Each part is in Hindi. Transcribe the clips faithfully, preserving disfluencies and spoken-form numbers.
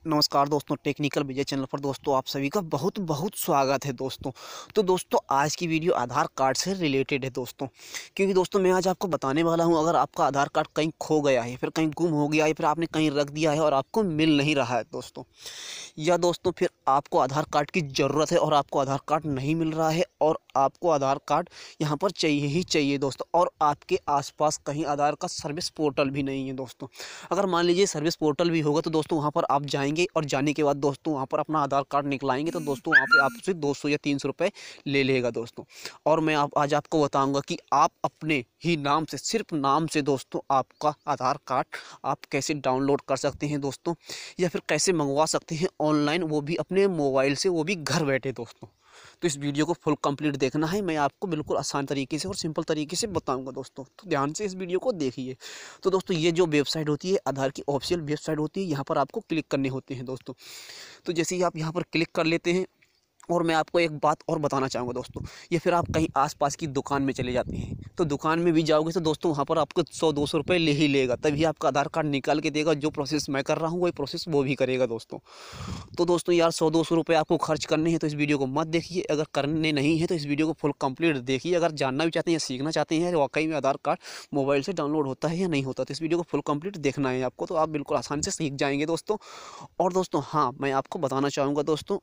नमस्कार दोस्तों, टेक्निकल विजय चैनल पर दोस्तों आप सभी का बहुत बहुत स्वागत है दोस्तों। तो दोस्तों आज की वीडियो आधार कार्ड से रिलेटेड है दोस्तों, क्योंकि दोस्तों मैं आज आपको बताने वाला हूं, अगर आपका आधार कार्ड कहीं खो गया है, फिर कहीं गुम हो गया है, फिर आपने कहीं रख दिया है और आपको मिल नहीं रहा है दोस्तों, या दोस्तों फिर आपको आधार कार्ड की ज़रूरत है और आपको आधार कार्ड नहीं मिल रहा है और आपको आधार कार्ड यहाँ पर चाहिए ही चाहिए दोस्तों, और आपके आसपास कहीं आधार का सर्विस पोर्टल भी नहीं है दोस्तों। अगर मान लीजिए सर्विस पोर्टल भी होगा तो दोस्तों वहाँ पर आप जाएंगे और जाने के बाद दोस्तों वहाँ पर अपना आधार कार्ड निकलाएंगे तो दोस्तों वहाँ पे आपसे दो सौ या तीन सौ रुपये ले लेगा दोस्तों। और मैं आप आज आपको बताऊँगा कि आप अपने ही नाम से, सिर्फ नाम से दोस्तों, आपका आधार कार्ड आप कैसे डाउनलोड कर सकते हैं दोस्तों, या फिर कैसे मंगवा सकते हैं ऑनलाइन, वो भी अपने मोबाइल से, वो भी घर बैठे दोस्तों। तो इस वीडियो को फुल कंप्लीट देखना है, मैं आपको बिल्कुल आसान तरीके से और सिंपल तरीके से बताऊंगा दोस्तों, तो ध्यान से इस वीडियो को देखिए। तो दोस्तों ये जो वेबसाइट होती है, आधार की ऑफिशियल वेबसाइट होती है, यहाँ पर आपको क्लिक करने होते हैं दोस्तों। तो जैसे ही आप यहाँ पर क्लिक कर लेते हैं, और मैं आपको एक बात और बताना चाहूँगा दोस्तों, ये फिर आप कहीं आसपास की दुकान में चले जाते हैं, तो दुकान में भी जाओगे तो दोस्तों वहाँ पर आपको सौ दो सौ रुपये ले ही लेगा, तभी आपका आधार कार्ड निकाल के देगा। जो प्रोसेस मैं कर रहा हूँ वही प्रोसेस वो भी करेगा दोस्तों। तो दोस्तों यार सौ दो सौ रुपये आपको खर्च करने हैं तो इस वीडियो को मत देखिए, अगर करने नहीं है तो इस वीडियो को फुल कंप्लीट देखिए। अगर जानना भी चाहते हैं या सीखना चाहते हैं वाकई में आधार कार्ड मोबाइल से डाउनलोड होता है या नहीं होता, तो इस वीडियो को फुल कंप्लीट देखना है आपको, तो आप बिल्कुल आसानी से सीख जाएंगे दोस्तों। और दोस्तों हाँ, मैं आपको बताना चाहूँगा दोस्तों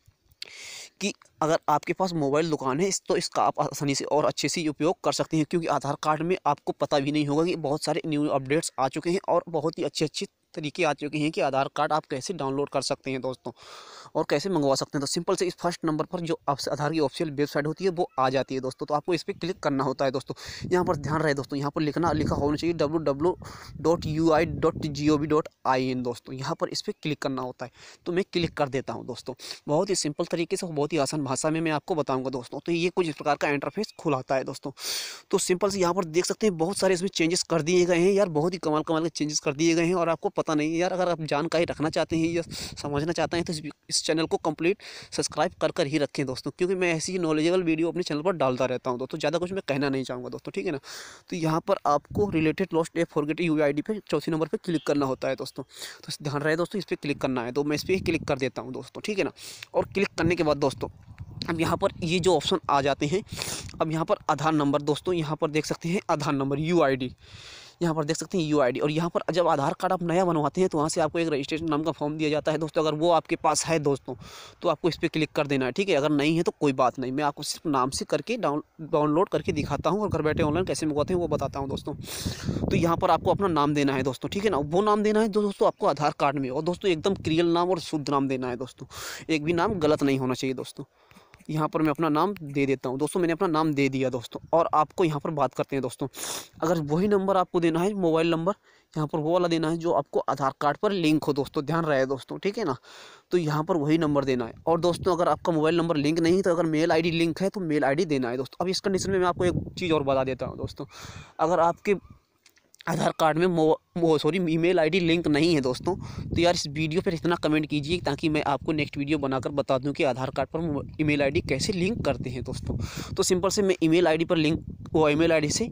कि अगर आपके पास मोबाइल दुकान है इस तो इसका आप आसानी से और अच्छे से उपयोग कर सकते हैं, क्योंकि आधार कार्ड में आपको पता भी नहीं होगा कि बहुत सारे न्यू अपडेट्स आ चुके हैं और बहुत ही अच्छे अच्छे तरीके आ चुके हैं कि आधार कार्ड आप कैसे डाउनलोड कर सकते हैं दोस्तों और कैसे मंगवा सकते हैं। तो सिंपल से इस फर्स्ट नंबर पर जो आधार की ऑफिशियल वेबसाइट होती है वो आ जाती है दोस्तों, तो आपको इस पर क्लिक करना होता है दोस्तों। यहाँ पर ध्यान रहे दोस्तों, यहाँ पर लिखना लिखा होना चाहिए W W dot U I dot G O V dot I N दोस्तों, यहाँ पर इस पर क्लिक करना होता है। तो मैं क्लिक कर देता हूँ दोस्तों, बहुत ही सिंपल तरीके से, बहुत ही आसान भाषा में मैं आपको बताऊँगा दोस्तों। तो ये कुछ इस प्रकार का इंटरफेस खुलाता है दोस्तों। तो सिंपल से यहाँ पर देख सकते हैं बहुत सारे इसमें चेंजेस कर दिए गए हैं यार, बहुत ही कमाल कमाल के चेंजेस कर दिए गए हैं और आपको पता नहीं है यार। अगर आप जानकारी रखना चाहते हैं या समझना चाहते हैं तो इस, इस चैनल को कंप्लीट सब्सक्राइब कर कर ही रखें दोस्तों, क्योंकि मैं ऐसी नॉलेजेबल वीडियो अपने चैनल पर डालता रहता हूँ दोस्तों। ज़्यादा कुछ मैं कहना नहीं चाहूँगा दोस्तों, ठीक है ना। तो यहाँ पर आपको related lost a forget U I D पे चौथी नंबर पर क्लिक करना होता है दोस्तों। तो ध्यान रहे दोस्तों, इस पर क्लिक करना है, तो मैं इस पर क्लिक कर देता हूँ दोस्तों, ठीक है ना। और क्लिक करने के बाद दोस्तों अब यहाँ पर ये जो ऑप्शन आ जाते हैं, अब यहाँ पर आधार नंबर दोस्तों, यहाँ पर देख सकते हैं Aadhaar number U I D, यहाँ पर देख सकते हैं यू आई डी। और यहाँ पर जब आधार कार्ड आप नया बनवाते हैं तो वहाँ से आपको एक रजिस्ट्रेशन नाम का फॉर्म दिया जाता है दोस्तों। अगर वो आपके पास है दोस्तों तो आपको इस पर क्लिक कर देना है, ठीक है। अगर नहीं है तो कोई बात नहीं, मैं आपको सिर्फ नाम से करके डाउन डाउनलोड करके दिखाता हूँ और घर बैठे ऑनलाइन कैसे मंगवाते हैं वो बताता हूँ दोस्तों। तो यहाँ पर आपको अपना नाम देना है दोस्तों, ठीक है ना। वो नाम देना है जो दोस्तों आपको आधार कार्ड में, और दोस्तों एकदम क्लियर नाम और शुद्ध नाम देना है दोस्तों, एक भी नाम गलत नहीं होना चाहिए दोस्तों। यहाँ पर मैं अपना नाम दे देता हूँ दोस्तों, मैंने अपना नाम दे दिया दोस्तों। और आपको यहाँ पर बात करते हैं दोस्तों, अगर वही नंबर आपको देना है, मोबाइल नंबर यहाँ पर वो वाला देना है जो आपको आधार कार्ड पर लिंक हो दोस्तों, ध्यान रहे दोस्तों, ठीक है ना। तो यहाँ पर वही नंबर देना है। और दोस्तों अगर आपका मोबाइल नंबर लिंक नहीं है तो अगर मेल आईडी लिंक है तो मेल आईडी देना है दोस्तों। अब इस कंडीशन में मैं आपको एक चीज़ और बता देता हूँ दोस्तों, अगर आपके आधार कार्ड में मो वो सॉरी ईमेल आईडी लिंक नहीं है दोस्तों, तो यार इस वीडियो पर इतना कमेंट कीजिए ताकि मैं आपको नेक्स्ट वीडियो बनाकर बता दूं कि आधार कार्ड पर ईमेल आईडी कैसे लिंक करते हैं दोस्तों। तो सिंपल से मैं ईमेल आईडी पर लिंक, वो ईमेल आईडी से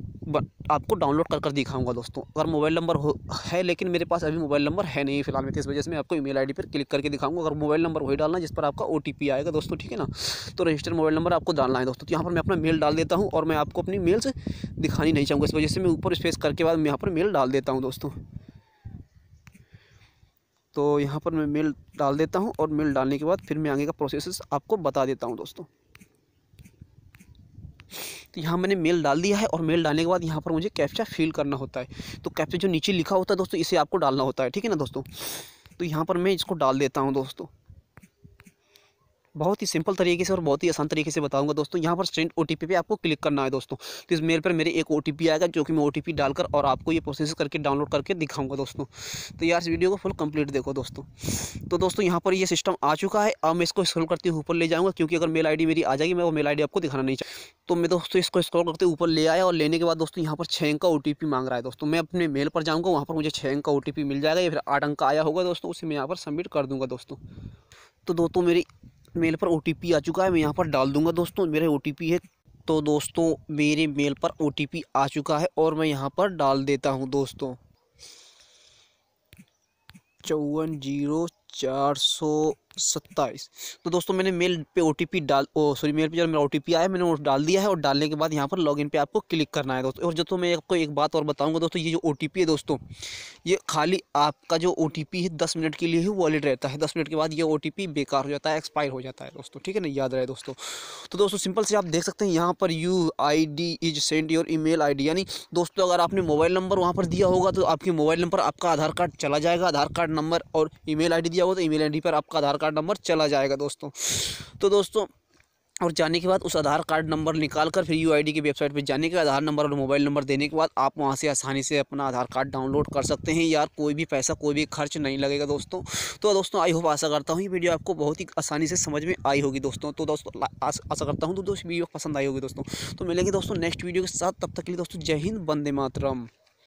आपको डाउनलोड कर कर दिखाऊंगा दोस्तों। अगर मोबाइल नंबर हो है, लेकिन मेरे पास अभी मोबाइल नंबर है नहीं फिलहाल में, तो इस वजह से मैं आपको ईमेल आईडी पर क्लिक करके दिखाऊंगा। अगर मोबाइल नंबर वही डालना जिस पर आपका ओटीपी आएगा दोस्तों, ठीक है ना। तो रजिस्टर्ड मोबाइल नंबर आपको डालना है दोस्तों। तो यहाँ पर मैं अपना मेल डाल देता हूँ, और मैं आपको अपनी मेल से दिखानी नहीं चाहूँगा, इस वजह से मैं ऊपर स्पेस करके बाद मैं यहाँ पर मेल डाल देता हूँ दोस्तों। तो यहाँ पर मैं मेल डाल देता हूँ, और मेल डालने के बाद फिर मैं आगे का प्रोसेस आपको बता देता हूँ दोस्तों। तो यहाँ मैंने मेल डाल दिया है, और मेल डालने के बाद यहाँ पर मुझे कैप्चा फिल करना होता है। तो कैप्चा जो नीचे लिखा होता है दोस्तों, इसे आपको डालना होता है, ठीक है ना दोस्तों। तो यहाँ पर मैं इसको डाल देता हूँ दोस्तों, बहुत ही सिंपल तरीके से और बहुत ही आसान तरीके से बताऊंगा दोस्तों। यहाँ पर सेंड ओटीपी पे आपको क्लिक करना है दोस्तों। तो इस मेल पर मेरे एक ओटीपी आएगा, जो कि मैं ओटीपी डालकर और आपको ये प्रोसेस करके डाउनलोड करके दिखाऊंगा दोस्तों। तो यार इस वीडियो को फुल कंप्लीट देखो दोस्तों। तो दोस्तों यहाँ पर ये सिस्टम आ चुका है। अब मैं इसको स्क्रॉल करते हुए ऊपर ले जाऊँगा, क्योंकि अगर मेल आई मेरी आ जाएगी मैं वो मेल आई आपको दिखाना नहीं चाहता। तो मैं दोस्तों इसको स्क्रॉल करते ऊपर ले आया, और लेने के बाद दोस्तों यहाँ पर छः अंक का ओटीपी मांग रहा है दोस्तों। मैं अपने मेल पर जाऊँगा, वहाँ पर मुझे छः अंक का ओटीपी मिल जाएगा, या फिर आठ अंक का आया होगा दोस्तों, उसे मैं यहाँ पर सबमिट कर दूँगा दोस्तों। तो दोस्तों मेरी मेल पर ओटीपी आ चुका है, मैं यहाँ पर डाल दूंगा दोस्तों, मेरे ओटीपी है। तो दोस्तों मेरे मेल पर ओटीपी आ चुका है, और मैं यहाँ पर डाल देता हूँ दोस्तों चौवन जीरो चार सौ सत्ताईस। तो दोस्तों मैंने मेल पे ओटीपी डाल ओ सॉरी मेल पे जो मेरा ओटीपी आया मैंने वो डाल दिया है, और डालने के बाद यहाँ पर लॉगिन पे आपको क्लिक करना है दोस्तों। और जो तो मैं आपको एक बात और बताऊंगा दोस्तों, ये जो ओटीपी है दोस्तों, ये खाली आपका जो ओटीपी है दस मिनट के लिए ही वैलिड रहता है। दस मिनट के बाद ये ओटीपी बेकार हो जाता है, एक्सपायर हो जाता है दोस्तों, ठीक है ना, याद रहे दोस्तों। तो दोस्तों सिंपल से आप देख सकते हैं यहाँ पर U I D is send your email ID, यानी दोस्तों अगर आपने मोबाइल नंबर वहाँ पर दिया होगा तो आपके मोबाइल नंबर आपका आधार कार्ड चला जाएगा, आधार कार्ड नंबर, और ईमेल आईडी दिया होगा तो ईमेल आईडी पर आपका आधार कार्ड नंबर चला जाएगा दोस्तों। तो दोस्तों और जाने के बाद उस आधार कार्ड नंबर निकाल कर फिर यूआईडी की वेबसाइट पे जाने के बाद आधार नंबर और मोबाइल नंबर देने के बाद आप वहां से आसानी से अपना आधार कार्ड डाउनलोड कर सकते हैं यार। कोई भी पैसा कोई भी खर्च नहीं लगेगा दोस्तों। तो दोस्तों आई होप आशा करता हूँ ये वीडियो आपको बहुत ही आसानी से समझ में आई होगी दोस्तों। तो दोस्तों आशा करता हूँ तो दोस्तों वीडियो पसंद आई होगी दोस्तों। तो मिलेंगे दोस्तों नेक्स्ट वीडियो के साथ, तब तक के लिए दोस्तों जय हिंद, वंदे मातरम।